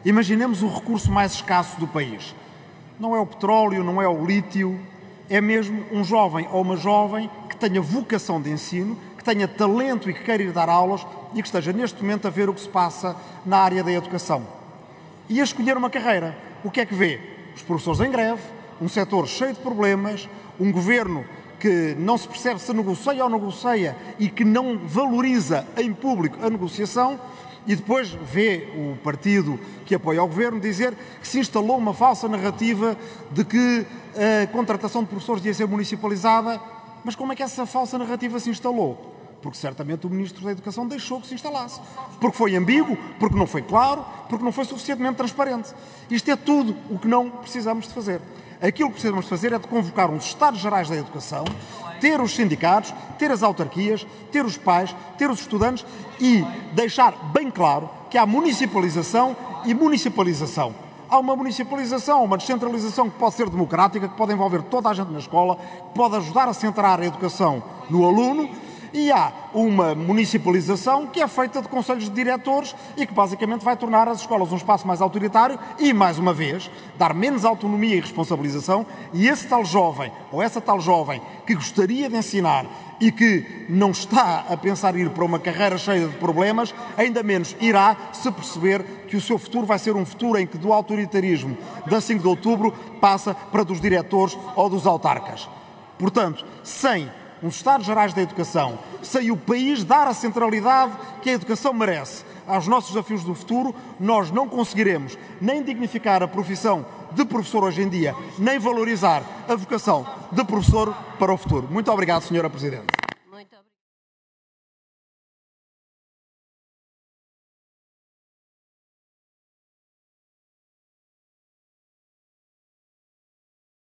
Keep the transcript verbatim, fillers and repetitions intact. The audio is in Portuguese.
Imaginemos o recurso mais escasso do país. Não é o petróleo, não é o lítio, é mesmo um jovem ou uma jovem que tenha vocação de ensino, que tenha talento e que queira ir dar aulas e que esteja neste momento a ver o que se passa na área da educação. E a escolher uma carreira. O que é que vê? Os professores em greve, um setor cheio de problemas, um governo que não se percebe se negocia ou negocia e que não valoriza em público a negociação, e depois vê o partido que apoia o governo dizer que se instalou uma falsa narrativa de que a contratação de professores devia ser municipalizada. Mas como é que essa falsa narrativa se instalou? Porque certamente o Ministro da Educação deixou que se instalasse. Porque foi ambíguo, porque não foi claro, porque não foi suficientemente transparente. Isto é tudo o que não precisamos de fazer. Aquilo que precisamos de fazer é de convocar uns Estados Gerais da Educação, ter os sindicatos, ter as autarquias, ter os pais, ter os estudantes e deixar bem claro que há municipalização e municipalização. Há uma municipalização, uma descentralização que pode ser democrática, que pode envolver toda a gente na escola, que pode ajudar a centrar a educação no aluno, e há uma municipalização que é feita de conselhos de diretores e que basicamente vai tornar as escolas um espaço mais autoritário e, mais uma vez, dar menos autonomia e responsabilização, e esse tal jovem, ou essa tal jovem que gostaria de ensinar e que não está a pensar ir para uma carreira cheia de problemas, ainda menos irá se perceber que o seu futuro vai ser um futuro em que do autoritarismo da cinco de outubro passa para dos diretores ou dos autarcas. Portanto, sem uns Estados Gerais da Educação, sem o país dar a centralidade que a educação merece aos nossos desafios do futuro, nós não conseguiremos nem dignificar a profissão de professor hoje em dia, nem valorizar a vocação de professor para o futuro. Muito obrigado, senhora Presidente.